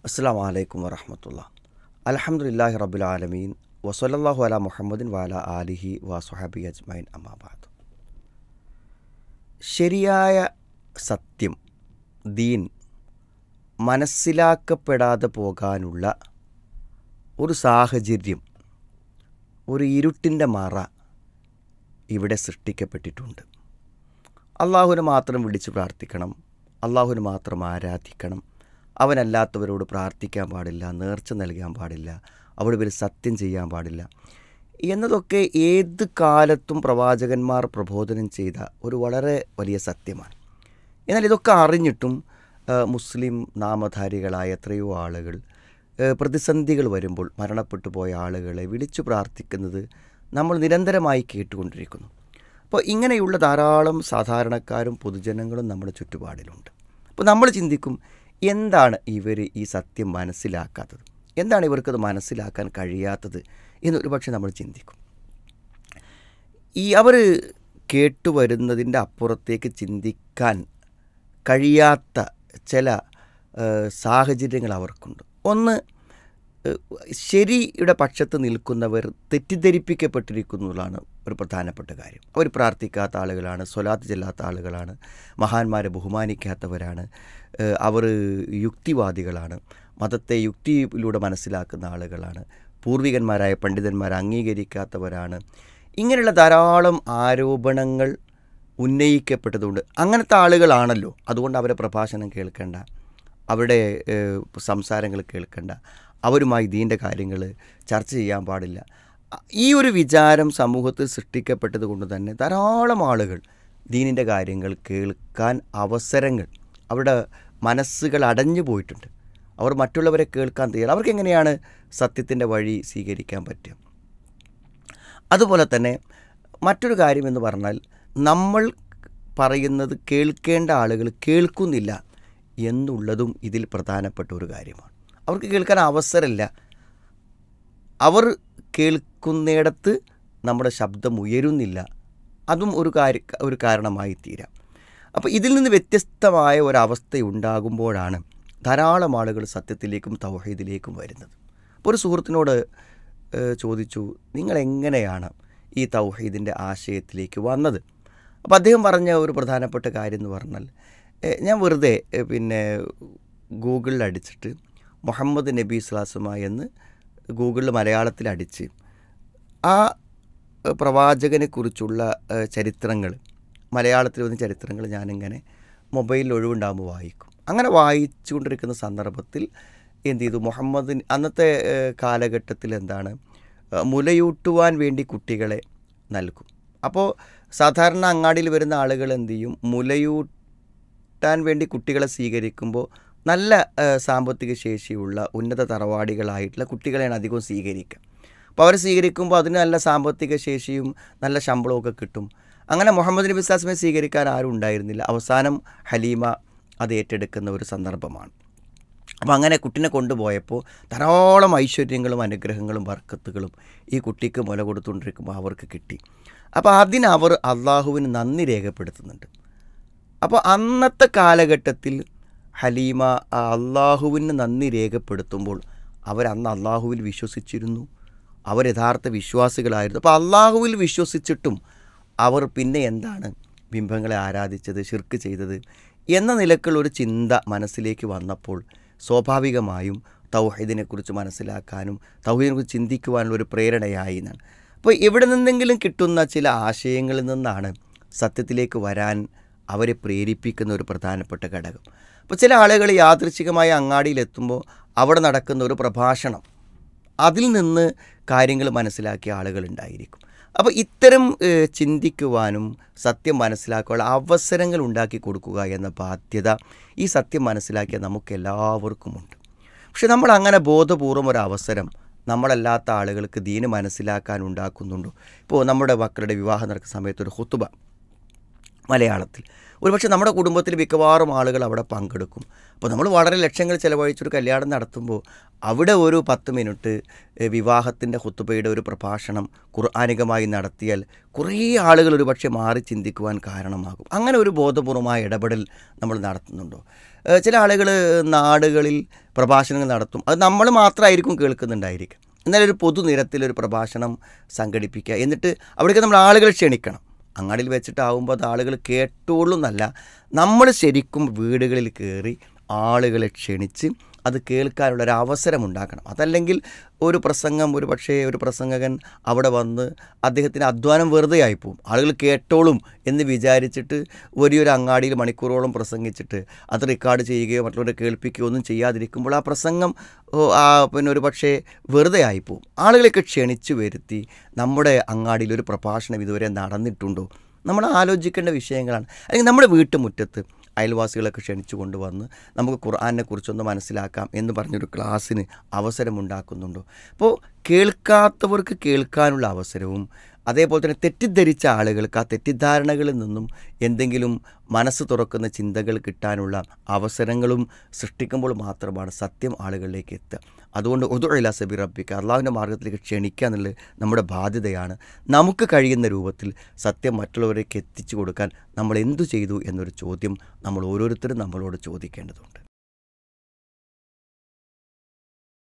അസ്സലാമു അലൈക്കും വറഹ്മത്തുള്ളാഹി. അൽഹംദുലില്ലാഹി റബ്ബിൽ ആലമീൻ വസല്ലല്ലാഹു അലാ മുഹമ്മദിൻ വഅലാ ആലിഹി വസ്വഹബിഹി അജ്മഈൻ അമ്മാ ബഅദ്. ശരിയായ സത്യം, ദീൻ മനസ്സിലാക്കപ്പെടാതെ പോകാനുള്ള ഒരു സാഹചര്യം, ഒരു ഇരുട്ടിൻ്റെ മറ ഇവിടെ സൃഷ്ടിക്കപ്പെട്ടിട്ടുണ്ട്. അള്ളാഹുവിനെ മാത്രം വിളിച്ച് പ്രാർത്ഥിക്കണം, അള്ളാഹുവിനെ മാത്രം ആരാധിക്കണം, അവനല്ലാത്തവരോട് പ്രാർത്ഥിക്കാൻ പാടില്ല, നേർച്ച നൽകാൻ പാടില്ല, അവിടെ ഇവർ സത്യം ചെയ്യാൻ പാടില്ല എന്നതൊക്കെ ഏത് കാലത്തും പ്രവാചകന്മാർ പ്രബോധനം ചെയ്ത ഒരു വളരെ വലിയ സത്യമാണ്. എന്നാൽ ഇതൊക്കെ അറിഞ്ഞിട്ടും മുസ്ലിം നാമധാരികളായ എത്രയോ ആളുകൾ പ്രതിസന്ധികൾ വരുമ്പോൾ മരണപ്പെട്ടു പോയ ആളുകളെ വിളിച്ചു പ്രാർത്ഥിക്കുന്നത് നമ്മൾ നിരന്തരമായി കേട്ടുകൊണ്ടിരിക്കുന്നു. അപ്പോൾ ഇങ്ങനെയുള്ള ധാരാളം സാധാരണക്കാരും പൊതുജനങ്ങളും നമ്മുടെ ചുറ്റുപാടിലുണ്ട്. അപ്പോൾ നമ്മൾ ചിന്തിക്കും, എന്താണ് ഇവർ ഈ സത്യം മനസ്സിലാക്കാത്തത്, എന്താണ് ഇവർക്കത് മനസ്സിലാക്കാൻ കഴിയാത്തത് എന്നൊരു പക്ഷേ നമ്മൾ ചിന്തിക്കും. അവർ കേട്ടുവരുന്നതിൻ്റെ അപ്പുറത്തേക്ക് ചിന്തിക്കാൻ കഴിയാത്ത ചില സാഹചര്യങ്ങൾ അവർക്കുണ്ട്. ഒന്ന്, ശരിയുടെ പക്ഷത്ത് നിൽക്കുന്നവർ തെറ്റിദ്ധരിപ്പിക്കപ്പെട്ടിരിക്കുന്നതാണ് ഒരു പ്രധാനപ്പെട്ട കാര്യം. അവർ പ്രാർത്ഥിക്കാത്ത ആളുകളാണ്, സ്വലാത്ത് ചെല്ലാത്ത ആളുകളാണ്, മഹാന്മാരെ ബഹുമാനിക്കാത്തവരാണ്, അവർ യുക്തിവാദികളാണ്, മതത്തെ യുക്തിയിലൂടെ മനസ്സിലാക്കുന്ന ആളുകളാണ്, പൂർവികന്മാരായ പണ്ഡിതന്മാരെ അംഗീകരിക്കാത്തവരാണ്. ഇങ്ങനെയുള്ള ധാരാളം ആരോപണങ്ങൾ ഉന്നയിക്കപ്പെട്ടതുകൊണ്ട് അങ്ങനത്തെ ആളുകളാണല്ലോ. അതുകൊണ്ട് അവരെ പ്രഭാഷണം കേൾക്കേണ്ട, അവരുടെ സംസാരങ്ങൾ കേൾക്കേണ്ട, അവരുമായി ദീൻ്റെ കാര്യങ്ങൾ ചർച്ച ചെയ്യാൻ പാടില്ല. ഈ ഒരു വിചാരം സമൂഹത്തിൽ സൃഷ്ടിക്കപ്പെട്ടത് കൊണ്ട് തന്നെ ധാരാളം ആളുകൾ ദീനിൻ്റെ കാര്യങ്ങൾ കേൾക്കാൻ അവസരങ്ങൾ, അവരുടെ മനസ്സുകൾ അടഞ്ഞു പോയിട്ടുണ്ട്. അവർ മറ്റുള്ളവരെ കേൾക്കാൻ തയ്യാറ്. അവർക്ക് എങ്ങനെയാണ് സത്യത്തിൻ്റെ വഴി സ്വീകരിക്കാൻ പറ്റുക? അതുപോലെ തന്നെ മറ്റൊരു കാര്യമെന്ന് പറഞ്ഞാൽ, നമ്മൾ പറയുന്നത് കേൾക്കേണ്ട ആളുകൾ കേൾക്കുന്നില്ല എന്നുള്ളതും ഇതിൽ പ്രധാനപ്പെട്ട ഒരു കാര്യമാണ്. അവർക്ക് കേൾക്കാൻ അവസരമില്ല. അവർ കേൾക്കുന്നിടത്ത് നമ്മുടെ ശബ്ദം ഉയരുന്നില്ല. അതും ഒരു കാരണമായി തീരാം. അപ്പോൾ ഇതിൽ നിന്ന് വ്യത്യസ്തമായ ഒരവസ്ഥയുണ്ടാകുമ്പോഴാണ് ധാരാളം ആളുകൾ സത്യത്തിലേക്കും തൗഹീദിലേക്കും വരുന്നത്. അപ്പോൾ ഒരു സുഹൃത്തിനോട് ചോദിച്ചു, നിങ്ങളെങ്ങനെയാണ് ഈ തൗഹീദിൻ്റെ ആശയത്തിലേക്ക് വന്നത്? അപ്പോൾ അദ്ദേഹം പറഞ്ഞ ഒരു പ്രധാനപ്പെട്ട കാര്യം എന്ന് പറഞ്ഞാൽ, ഞാൻ വെറുതെ ഗൂഗിളിൽ അടിച്ചിട്ട് മുഹമ്മദ് നബി സ്വല്ലല്ലാഹു എന്ന് ഗൂഗിളിൽ മലയാളത്തിൽ അടിച്ച് ആ പ്രവാചകനെക്കുറിച്ചുള്ള ചരിത്രങ്ങൾ, മലയാളത്തിൽ വന്ന ചരിത്രങ്ങൾ ഞാനിങ്ങനെ മൊബൈലിൽ ഒഴിവുണ്ടാകുമ്പോൾ വായിക്കും. അങ്ങനെ വായിച്ചു കൊണ്ടിരിക്കുന്ന സന്ദർഭത്തിൽ എന്ത് ചെയ്തു, അന്നത്തെ കാലഘട്ടത്തിൽ എന്താണ്, മുലയൂട്ടുവാൻ വേണ്ടി കുട്ടികളെ നൽകും. അപ്പോൾ സാധാരണ അങ്ങാടിയിൽ വരുന്ന ആളുകൾ എന്ത് ചെയ്യും, മുലയൂട്ടാൻ വേണ്ടി കുട്ടികളെ സ്വീകരിക്കുമ്പോൾ നല്ല സാമ്പത്തിക ശേഷിയുള്ള ഉന്നത തറവാടികളായിട്ടുള്ള കുട്ടികളെയാണ് അധികവും സ്വീകരിക്കുക. അപ്പോൾ അവർ സ്വീകരിക്കുമ്പോൾ അതിന് നല്ല സാമ്പത്തിക ശേഷിയും നല്ല ശമ്പളമൊക്കെ കിട്ടും. അങ്ങനെ മുഹമ്മദ് നബി സ്വല്ലല്ലാഹു അലൈഹി വസല്ലം സ്വീകരിക്കാൻ ആരും ഉണ്ടായിരുന്നില്ല. അവസാനം ഹലീമ അത് ഏറ്റെടുക്കുന്ന ഒരു സന്ദർഭമാണ്. അപ്പോൾ അങ്ങനെ കുട്ടിനെ കൊണ്ടുപോയപ്പോൾ ധാരാളം ഐശ്വര്യങ്ങളും അനുഗ്രഹങ്ങളും ബർക്കത്തുകളും ഈ കുട്ടിക്ക് മുല കൊടുത്തുകൊണ്ടിരിക്കുമ്പോൾ അവർക്ക് കിട്ടി. അപ്പോൾ അവർ അള്ളാഹുവിന് നന്ദി രേഖപ്പെടുത്തുന്നുണ്ട്. അപ്പോൾ അന്നത്തെ കാലഘട്ടത്തിൽ ഹലീമ അള്ളാഹുവിന് നന്ദി രേഖപ്പെടുത്തുമ്പോൾ അവരന്ന് അള്ളാഹുവിൽ വിശ്വസിച്ചിരുന്നു, അവർ യഥാർത്ഥ വിശ്വാസികളായിരുന്നു. അപ്പോൾ അള്ളാഹുവിൽ വിശ്വസിച്ചിട്ടും അവർ പിന്നെ എന്താണ് ബിംബങ്ങളെ ആരാധിച്ചത്, ശിർക്ക് ചെയ്തത് എന്ന നിലക്കുള്ള ഒരു ചിന്ത മനസ്സിലേക്ക് വന്നപ്പോൾ സ്വാഭാവികമായും തൗഹീദിനെക്കുറിച്ച് മനസ്സിലാക്കാനും തൗഹീദിനെക്കുറിച്ച് ചിന്തിക്കുവാനുള്ള ഒരു പ്രേരണയായി എന്നാണ്. അപ്പോൾ എവിടെ നിന്നെങ്കിലും കിട്ടുന്ന ചില ആശയങ്ങളിൽ നിന്നാണ് സത്യത്തിലേക്ക് വരാൻ അവരെ പ്രേരിപ്പിക്കുന്ന ഒരു പ്രധാനപ്പെട്ട ഘടകം. അപ്പോൾ ചില ആളുകൾ യാദൃച്ഛികമായ അങ്ങാടിയിലെത്തുമ്പോൾ അവിടെ നടക്കുന്ന ഒരു പ്രഭാഷണം, അതിൽ നിന്ന് കാര്യങ്ങൾ മനസ്സിലാക്കിയ ആളുകളുണ്ടായിരിക്കും. അപ്പോൾ ഇത്തരം ചിന്തിക്കുവാനും സത്യം മനസ്സിലാക്കാനുള്ള അവസരങ്ങൾ ഉണ്ടാക്കി കൊടുക്കുക എന്ന ബാധ്യത ഈ സത്യം മനസ്സിലാക്കിയ നമുക്കെല്ലാവർക്കുമുണ്ട്. പക്ഷെ നമ്മൾ അങ്ങനെ ബോധപൂർവം ഒരു അവസരം നമ്മളല്ലാത്ത ആളുകൾക്ക് ദീന് മനസ്സിലാക്കാൻ ഉണ്ടാക്കുന്നുണ്ടോ? ഇപ്പോൾ നമ്മുടെ മക്കളുടെ വിവാഹം നടക്കുന്ന സമയത്ത് ഒരു ഖുതുബ മലയാളത്തിൽ. ഒരുപക്ഷെ നമ്മുടെ കുടുംബത്തിൽ മിക്കവാറും ആളുകൾ അവിടെ പങ്കെടുക്കും. അപ്പോൾ നമ്മൾ വളരെ ലക്ഷങ്ങൾ ചിലവഴിച്ചൊരു കല്യാണം നടത്തുമ്പോൾ അവിടെ ഒരു 10 മിനിറ്റ് വിവാഹത്തിൻ്റെ ഖുത്ബയുടെ ഒരു പ്രഭാഷണം ഖുർആനികമായി നടത്തിയാൽ കുറേ ആളുകൾ ഒരുപക്ഷെ മാറി ചിന്തിക്കുവാൻ കാരണമാകും. അങ്ങനെ ഒരു ബോധപൂർവമായ ഇടപെടൽ നമ്മൾ നടത്തുന്നുണ്ടോ? ചില ആളുകൾ നാടുകളിൽ പ്രഭാഷണങ്ങൾ നടത്തും. അത് നമ്മൾ മാത്രമായിരിക്കും കേൾക്കുന്നുണ്ടായിരിക്കും. എന്നാലും ഒരു പൊതുനിരത്തിലൊരു പ്രഭാഷണം സംഘടിപ്പിക്കുക. എന്നിട്ട് അവിടേക്ക് നമ്മൾ ആളുകളെ ക്ഷണിക്കണം. അങ്ങാടിയിൽ വെച്ചിട്ടാവുമ്പോൾ അത് ആളുകൾ കേട്ടോളും എന്നല്ല, നമ്മൾ ശരിക്കും വീടുകളിൽ കയറി ആളുകളെ ക്ഷണിച്ച് അത് കേൾക്കാനുള്ളൊരു അവസരം ഉണ്ടാക്കണം. അതല്ലെങ്കിൽ ഒരു പ്രസംഗം ഒരു പ്രസംഗകൻ അവിടെ വന്ന് അദ്ദേഹത്തിൻ്റെ അധ്വാനം വെറുതെ ആയിപ്പോവും. ആളുകൾ കേട്ടോളും എന്ന് വിചാരിച്ചിട്ട് വലിയൊരു അങ്ങാടിയിൽ മണിക്കൂറോളം പ്രസംഗിച്ചിട്ട് അത് റെക്കോർഡ് ചെയ്യുകയോ മറ്റുള്ളവരെ കേൾപ്പിക്കുകയോ ഒന്നും ചെയ്യാതിരിക്കുമ്പോൾ ആ പ്രസംഗം ഒരു പക്ഷേ വെറുതെ ആയിപ്പോവും. ആളുകളെയൊക്കെ ക്ഷണിച്ചു വരുത്തി നമ്മുടെ അങ്ങാടിയിൽ ഒരു പ്രഭാഷണം ഇതുവരെ നടന്നിട്ടുണ്ടോ? നമ്മൾ ആലോചിക്കേണ്ട വിഷയങ്ങളാണ്. അല്ലെങ്കിൽ നമ്മുടെ വീട്ടുമുറ്റത്ത് അയൽവാസികളൊക്കെ ക്ഷണിച്ചു കൊണ്ടുവന്ന് നമുക്ക് ഖുർആനെ കുറിച്ചൊന്ന് മനസ്സിലാക്കാം എന്ന് പറഞ്ഞൊരു ക്ലാസ്സിന് അവസരമുണ്ടാക്കുന്നുണ്ടോ? അപ്പോൾ കേൾക്കാത്തവർക്ക് കേൾക്കാനുള്ള അവസരവും അതേപോലെ തന്നെ തെറ്റിദ്ധരിച്ച ആളുകൾക്ക് ആ തെറ്റിദ്ധാരണകളിൽ നിന്നും എന്തെങ്കിലും മനസ്സ് തുറക്കുന്ന ചിന്തകൾ കിട്ടാനുള്ള അവസരങ്ങളും സൃഷ്ടിക്കുമ്പോൾ മാത്രമാണ് സത്യം ആളുകളിലേക്ക് എത്തുക. അതുകൊണ്ട് ഉദു ഇലാ സബീൽ റബ്ബിക, അള്ളാഹുവിൻ്റെ മാർഗ്ഗത്തിലേക്ക് ക്ഷണിക്കുക എന്നുള്ളത് നമ്മുടെ ബാധ്യതയാണ്. നമുക്ക് കഴിയുന്ന രൂപത്തിൽ സത്യം മറ്റുള്ളവരേക്ക് എത്തിച്ചു കൊടുക്കാൻ നമ്മൾ എന്തു ചെയ്തു എന്നൊരു ചോദ്യം നമ്മൾ ഓരോരുത്തരും നമ്മളോട് ചോദിക്കേണ്ടതുണ്ട്.